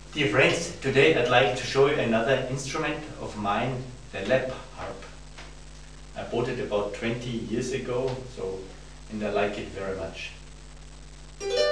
Dear friends, today I'd like to show you another instrument of mine, the lap harp. I bought it about 20 years ago, and I like it very much.